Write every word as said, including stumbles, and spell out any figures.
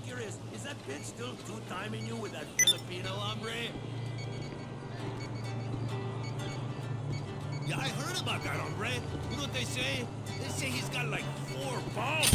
curious, is that bitch still two-timing you with that Filipino hombre? Yeah, I heard about that hombre. You know what they say? They say he's got like four balls.